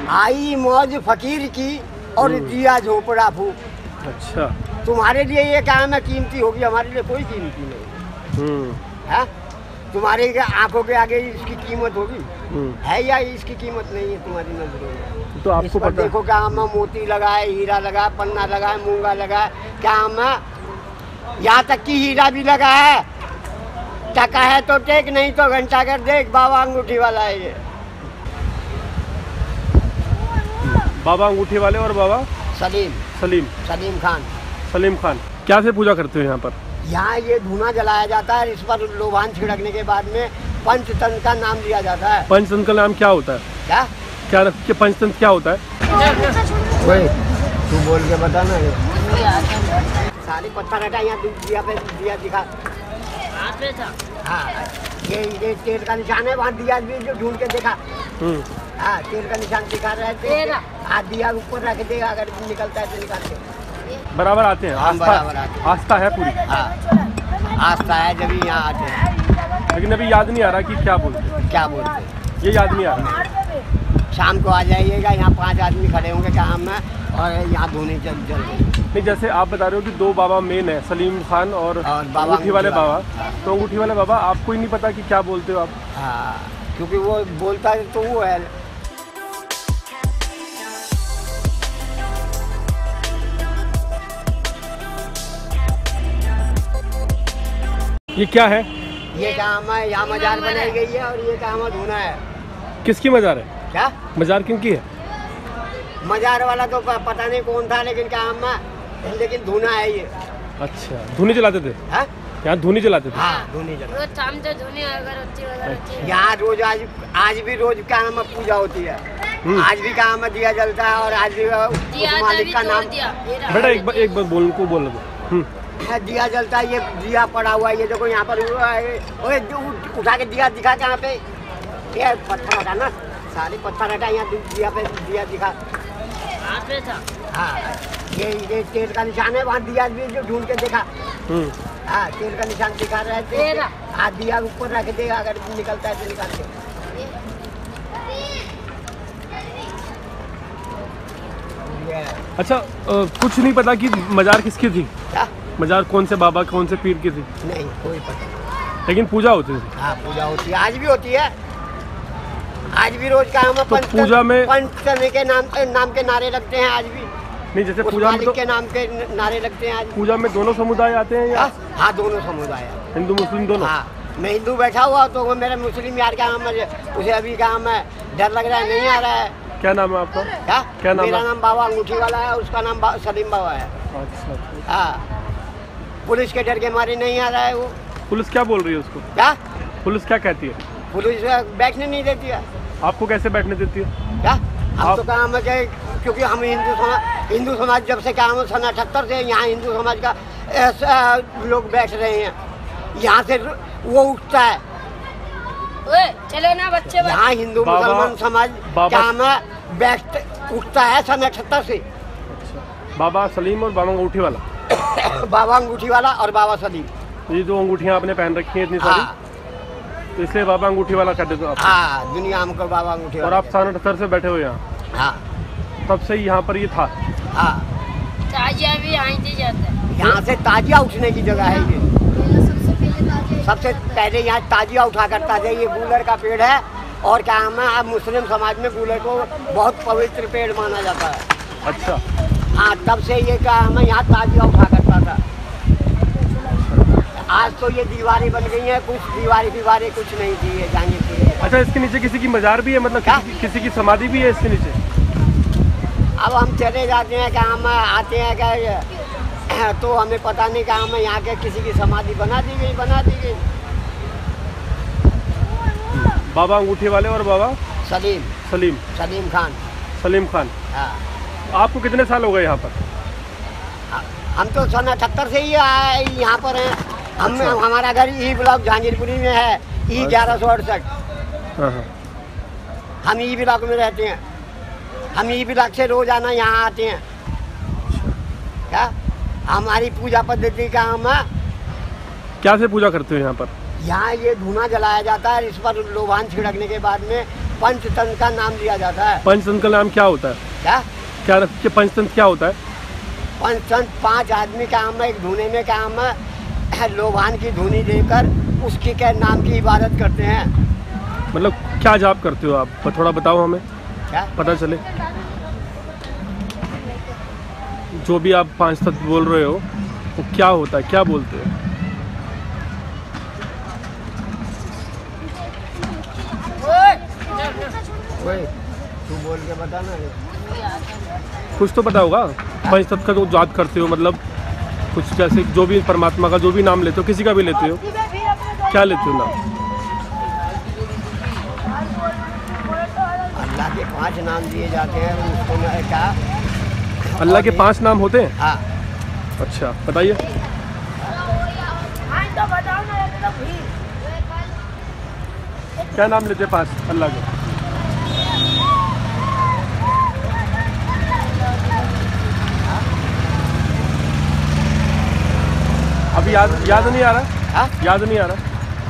आई मौज फकीर की और दिया झोपड़ा फूक। अच्छा, तुम्हारे लिए ये काम है कीमती होगी, हमारे लिए कोई कीमती नहीं है। तुम्हारे आंखों के आगे इसकी कीमत होगी है या इसकी कीमत नहीं है तुम्हारी नजरों में? तो आपको पता देखो क्या हम मोती लगाए, हीरा लगाए, पन्ना लगाए, मूंगा लगाए, क्या हम यहाँ तक कि हीरा भी लगा है। टका है तो टेक, नहीं तो घंटा कर देख, बाबा अंगूठी वाला है ये। बाबा अंगूठी वाले और बाबा सलीम सलीम खान। क्या से पूजा करते हो यहाँ पर? यहाँ ये धुआं जलाया जाता है, इस पर लोबान छिड़कने के बाद में पंचतंत्र का नाम लिया जाता है। पंचतंत्र का नाम क्या होता है? क्या पंचतंत्र क्या होता है? तू बोल के बता ना। सारी पत्थर हटा, यहाँ दिया पे दिया दिखा। हाँ, ये तेल का निशान है, वहाँ दिया भी जो ढूंढ के देखा। हाँ, तेल का निशान दिखा रहे थे। दिया ऊपर रख देगा, अगर निकलता है तो निकाल दे। बराबर आते हैं? आस्था है पूरी? हाँ, आस्था है, जब यहाँ आते हैं। लेकिन अभी याद नहीं आ रहा कि क्या बोलते, ये याद नहीं आ रहा। शाम को आ जाइएगा, यहाँ 5 आदमी खड़े होंगे काम में, और यहाँ धोने चल नहीं, जैसे आप बता रहे हो कि 2 बाबा मेन है, सलीम खान और अंगूठी वाले बाबा। तो अंगूठी वाले बाबा आपको ही नहीं पता कि क्या बोलते हो आप? हाँ, क्योंकि वो बोलता है तो वो है। ये क्या है? ये काम है, यहाँ मजार बनाई गई है, और ये काम धोना है। किसकी मजार है? क्या मजार किनकी है? मजार वाला तो पता नहीं कौन था, लेकिन काम है, लेकिन धुना है ये। अच्छा, धुनी जलाते थे? हाँ? यहाँ धुनी जलाते थे? हाँ, धुनी जलाते। रोज शाम से धुनी अगरबत्ती यहाँ रोज आज भी रोज काम में पूजा होती है। आज भी काम में दिया जलता है, और आज भी उस मालिक का नाम। बेटा एक बार बोल दो। दिया जलता है, ये दिया पड़ा हुआ है, ये देखो यहाँ पर उठा के दिया दिखा यहाँ पे। ये पत्थर हटा ना, सारे पत्थर हटा, यहाँ दिया पे दिया दिखा। हाँ, ये तेल का निशान है, वहाँ दिया भी जो ढूंढ के देखा। हाँ, तेल का निशान दिखा रहे थे। हाँ, दिया ऊपर रख देगा, अगर निकलता है तो निकाल दे। अच्छा, कुछ नहीं पता कि मजार किसकी थी? क्या? मजार कौन से बाबा, कौन से पीर की थी? नहीं, कोई पता नहीं। लेकिन पूजा होती थी? हाँ, पूजा होती है, आज भी होती है। आज भी रोज काम है। तो पूजा में पंचतंत्र के नाम के नारे लगते हैं आज भी। नहीं, जैसे पूजा में के नाम के नारे लगते हैं आज। पूजा में दोनों समुदाय आते हैं या? हाँ, दोनों समुदाय, हिंदू मुस्लिम दोनों। हाँ, मैं हिंदू बैठा हुआ तो वो मेरा मुस्लिम यार का नाम है, उसे अभी काम है, डर लग रहा है, नहीं आ रहा है। क्या नाम है आपका? क्या नाम? मेरा नाम बाबा अंगूठी वाला है, उसका नाम सलीम बाबा है। अच्छा। हाँ, पुलिस के डर के मारे नहीं आ रहा है वो। पुलिस क्या बोल रही है उसको? क्या पुलिस क्या कहती है? पुलिस बैठने नहीं देती है। आपको कैसे बैठने देती है? क्या? हम तो काम है क्योंकि हम हिंदू समाज जब से काम सन 78 से यहाँ हिंदू समाज का लोग बैठ रहे हैं। यहाँ से वो उठता है। चलो ना बच्चे, यहाँ हिंदू मुसलमान समाज काम है, बैठ उठता है सन 78 से। अच्छा, बाबा सलीम और बाबा अंगूठी वाला। बाबा अंगूठी वाला और बाबा सलीम, ये 2 अंगूठियाँ आपने पहन रखी हैं इतनी सारी। तो इसलिए बाबा अंगूठी वाला कर देते हो आप? हाँ, दुनिया हमको बाबा अंगूठी वाला। और आप सन 78 से बैठे हो यहाँ? हाँ, तब से यहाँ पर ये था? हाँ, ताजिया भी यहाँ से जाता है। यहाँ से ताजिया उठने की जगह है ये। सबसे पहले यहाँ ताजिया उठा करता था। ये गूलर का पेड़ है, और क्या नाम है, अब मुस्लिम समाज में गूलर को बहुत पवित्र पेड़ माना जाता है। अच्छा। हाँ, तब से ये क्या नाम है, यहाँ ताजिया उठा करता था। आज तो ये दीवारें बन गई हैं, कुछ दीवारें कुछ नहीं थी, ये जाने की। अच्छा, इसके नीचे किसी की मजार भी है, मतलब किसी की समाधि भी है इसके नीचे? अब हम चले जाते हैं, क्या हम आते हैं क्या, तो हमें पता नहीं क्या हम यहाँ के किसी की समाधि बना दी गई। बाबा अंगूठी वाले और बाबा सलीम खान। हाँ। आपको कितने साल हो गए यहाँ पर? हम तो सन 78 से ही यहाँ पर हैं। हम अच्छा। हमारा घर ई ब्लॉक झांझरपुरी में है, ई 1168। हम ई ब्लॉक में रहते हैं। हम ई ब्लॉक से रोजाना यहाँ आते हैं। क्या हमारी पूजा पद्धति का हम क्या से पूजा करते हो यहाँ पर? यहाँ ये धुआं जलाया जाता है, इस पर लोबान छिड़कने के बाद में पंचतंत्र का नाम लिया जाता है। पंचतंत्र का नाम क्या होता है? क्या क्या पंचतंत्र क्या होता है? पंचतंत्र 5 आदमी काम है, एक धुने में काम है, लोभान की धुनी देकर उसकी के नाम की इबादत करते हैं। मतलब क्या जाप करते हो आप? थोड़ा बताओ हमें, क्या पता चले। जो भी आप 5 तत्व बोल रहे हो वो क्या होता है, क्या बोलते हैं? वही तू बोल के बता ना। कुछ तो पता होगा। 5 तत्व का जो जाप करते हो, मतलब कुछ जैसे जो भी परमात्मा का जो भी नाम लेते हो, किसी का भी लेते हो, क्या लेते हो नाम? अल्लाह के 5 नाम दिए जाते हैं, उसको क्या अल्लाह के 5 नाम होते हैं? हाँ। अच्छा, बताइए। क्या नाम लेते हैं 5 अल्लाह के? अभी याद नहीं आ रहा? हाँ? याद नहीं आ रहा,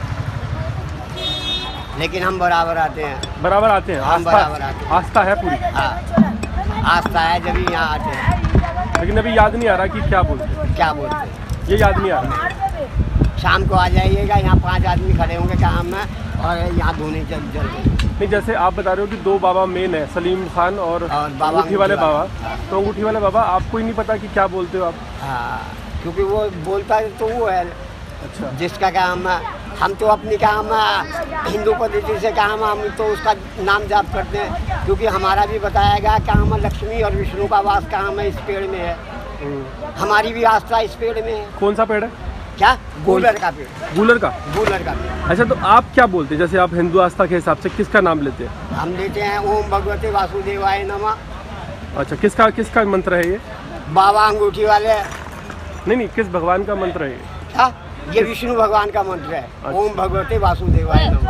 लेकिन हम बराबर आते हैं। बराबर आते हैं। हम बराबर आते हैं। आस्था है पूरी। हाँ, आस्था है, जब यहाँ आते हैं। लेकिन अभी याद नहीं आ रहा कि क्या बोलते हैं। क्या बोलते हैं ये याद नहीं आ रहा। शाम को आ जाइएगा, यहाँ 5 आदमी खड़े होंगे काम में और यहाँ धुनी चल रही। नहीं, जैसे आप बता रहे हो कि 2 बाबा मेन है, सलीम खान और बाबा अंगूठी वाले बाबा। हाँ। तो अंगूठी वाले बाबा आपको ही नहीं पता कि क्या बोलते हो आप? हाँ, क्योंकि वो बोलता है तो वो है अच्छा, जिसका काम है। हम तो अपनी काम हिंदू पद्धति से काम, हम तो उसका नाम जाप करते हैं, क्योंकि हमारा भी बताया गया काम लक्ष्मी और विष्णु का वास काम है, इस पेड़ में है। हमारी भी आस्था इस पेड़ में है। कौन सा पेड़ है? क्या? गूलर का पेड़। गूलर का? गूलर का पेड़। अच्छा, तो आप क्या बोलते हैं? जैसे आप हिंदू आस्था के हिसाब से किसका नाम लेते हैं? हम लेते हैं ओम भगवते वासुदेवाय नमः। अच्छा, किसका मंत्र है ये? बाबा अंगूठी वाले। नहीं, किस भगवान का मंत्र है ये? क्या? ये विष्णु भगवान का मंत्र है। अच्छा। ओम भगवते वासुदेवाय नमः।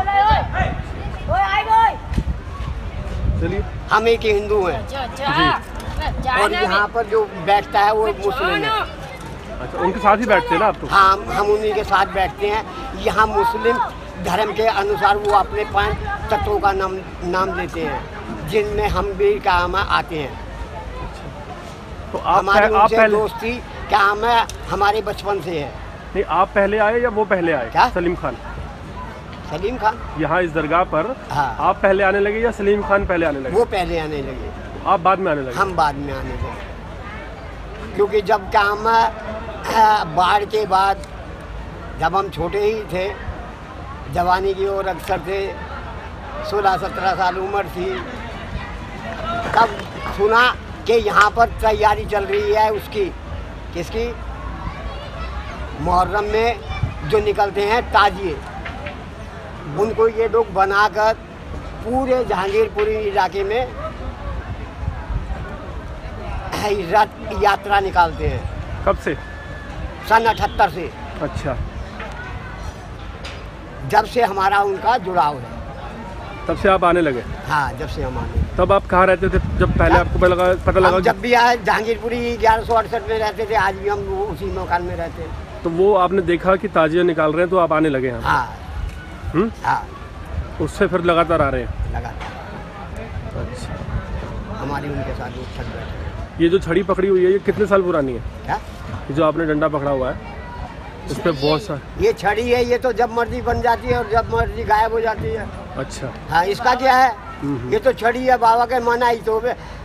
चलिए, हम एक ही हिंदू हैं और यहाँ पर जो बैठता है वो मुस्लिम है। अच्छा, उनके साथ ही बैठते हैं ना आप? तो हाँ, हम उन्हीं के साथ बैठते हैं। यहाँ मुस्लिम धर्म के अनुसार वो अपने 5 तत्वों का नाम देते हैं, जिनमें हम भी काम आते हैं। तो आप हमारी उनसे पहले दोस्ती काम है, हमारे बचपन से है। नहीं, आप पहले आए या वो पहले आए? क्या? सलीम खान सलीम खान यहाँ इस दरगाह पर। हाँ। आप पहले आने लगे या सलीम खान पहले आने लगे? वो पहले आने लगे, आप बाद में आने लगे? हम बाद में आने लगे, क्योंकि जब काम बाढ़ के बाद, जब हम छोटे ही थे, जवानी की ओर अक्सर थे, 16-17 साल उम्र थी, तब सुना कि यहाँ पर तैयारी चल रही है उसकी, किसकी? मुहर्रम में जो निकलते हैं ताजिए, उनको ये लोग बनाकर पूरे जहांगीरपुरी इलाके में रथ यात्रा निकालते हैं। कब से? सन 78 से। अच्छा, जब से हमारा उनका जुड़ाव है। तब से आप आने लगे? हाँ, जब से हम आने। तब आप कहाँ रहते थे जब पहले आपको पता लगा? जब भी आए जहांगीरपुरी 1168 में रहते थे, आज भी हम उसी मकान में रहते हैं। तो वो आपने देखा कि ताजिया निकाल रहे हैं तो आप आने लगे यहाँ? हाँ। हाँ, उससे फिर लगातार आ रहे हैं? लगातार। अच्छा, हमारी उनके साथ उठक बैठक। ये जो छड़ी पकड़ी हुई है ये कितने साल पुरानी है? क्या? ये जो आपने डंडा पकड़ा हुआ है उस पर बहुत सा। ये छड़ी है, ये तो जब मर्जी बन जाती है और जब मर्जी गायब हो जाती है। अच्छा। हाँ, इसका क्या है? ये तो छड़ी है, बाबा के मन आई तो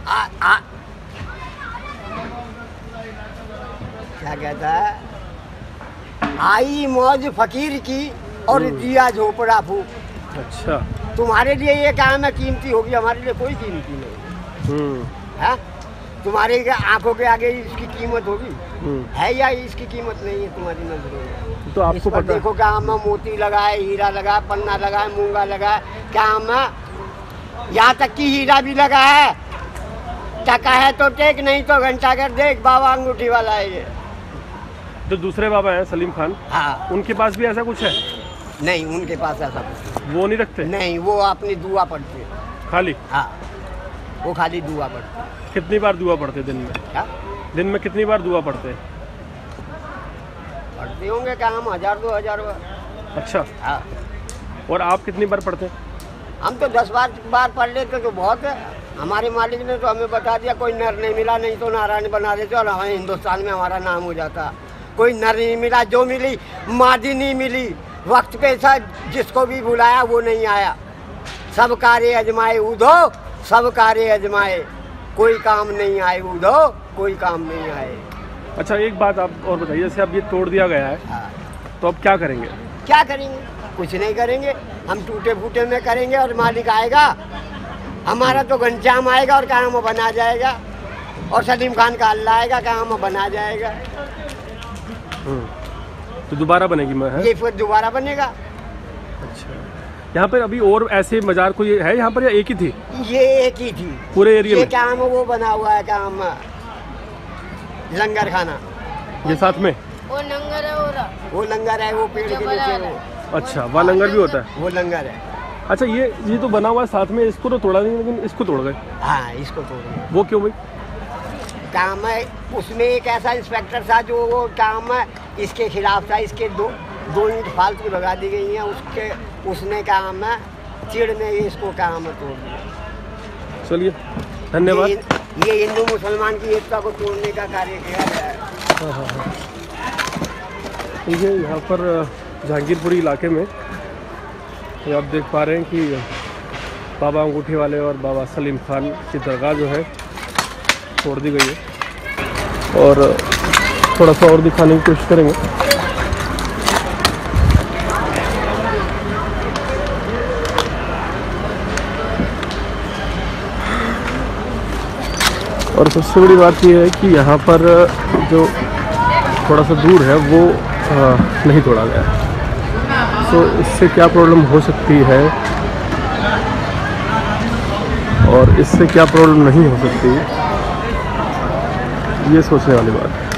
क्या कहता है, आई मौज फकीर की और दिया झोपड़ा फूक। अच्छा, तुम्हारे लिए ये काम है कीमती होगी, हमारे लिए कोई कीमती नहीं है। तुम्हारे आंखों के आगे इसकी कीमत होगी है या इसकी कीमत नहीं है तुम्हारी नजरों में? तो आपको पता देखो क्या हम मोती लगाए, हीरा लगाए, पन्ना लगाए, मूंगा लगाए, क्या हम यहाँ तक कि हीरा भी लगा है। टका है तो टेक, नहीं तो घंटा कर देख, बाबा अंगूठी वाला है ये। जो दूसरे बाबा हैं सलीम खान, हाँ, उनके पास भी ऐसा कुछ है? नहीं, उनके पास ऐसा कुछ वो नहीं रखते? नहीं, वो अपनी दुआ पढ़ते हैं खाली। हाँ, वो खाली दुआ पढ़ते। कितनी बार दुआ पढ़ते दिन में? क्या? दिन में कितनी बार दुआ पढ़ते हैं? पढ़ते होंगे क्या हम 1000-2000 बार। अच्छा। हाँ। और आप कितनी बार पढ़ते हैं? हम तो 10 बार पढ़ लेते तो बहुत है। हमारे मालिक ने तो हमें बता दिया कोई नर नहीं मिला, नहीं तो नारायण बना देते और हमारे हिंदुस्तान में हमारा नाम हो जाता। कोई नर नहीं मिला, जो मिली मादी नहीं मिली, वक्त पे था जिसको भी बुलाया वो नहीं आया। सब कार्य अजमाए उधो, सब कार्य अजमाए, कोई काम नहीं आए उधो, कोई काम नहीं आए। अच्छा एक बात आप और बताइए, जैसे अब ये तोड़ दिया गया है हाँ। तो अब क्या करेंगे? क्या करेंगे? कुछ नहीं करेंगे, हम टूटे फूटे में करेंगे और मालिक आएगा हमारा तो घनश्याम आएगा और काम बना जाएगा, और सलीम खान का अल्लाह आएगा काम बना जाएगा। तो दोबारा बनेगी मैं है? ये फिर दोबारा बनेगा। अच्छा, यहाँ पर अभी और ऐसे मजार कोई है यहाँ पर या एक ही थी? ये एक ही थी पूरे एरिया ये में? काम वो बना हुआ है काम लंगर खाना। ये साथ में वो लंगर है, वो लंगर है, वो पेड़ के नीचे वो। अच्छा, वहाँ लंगर भी होता है? वो लंगर है। अच्छा, ये तो बना हुआ है साथ में, इसको तो तोड़ा नहीं, लेकिन इसको तोड़ गए। हाँ, इसको तोड़ दिया। वो क्यों भाई? काम है उसमें एक ऐसा इंस्पेक्टर था जो वो काम है इसके खिलाफ था, इसके दो ईंट फालतू लगा दी गई हैं, उसने काम है चिड़ने इसको काम है तोड़ दिया। चलिए धन्यवाद। ये हिंदू मुसलमान की एकता को तोड़ने का कार्य किया गया है। हाँ। ठीक है, यहाँ पर जहांगीरपुरी इलाके में ये आप देख पा रहे हैं कि बाबा अंगूठी वाले और बाबा सलीम खान की दरगाह जो है तोड़ दी गई है, और थोड़ा सा और दिखाने की कोशिश करेंगे। और सबसे बड़ी बात यह है कि यहाँ पर जो थोड़ा सा दूर है वो नहीं तोड़ा गया, तो इससे क्या प्रॉब्लम हो सकती है और इससे क्या प्रॉब्लम नहीं हो सकती, ये सोचने वाली बात है।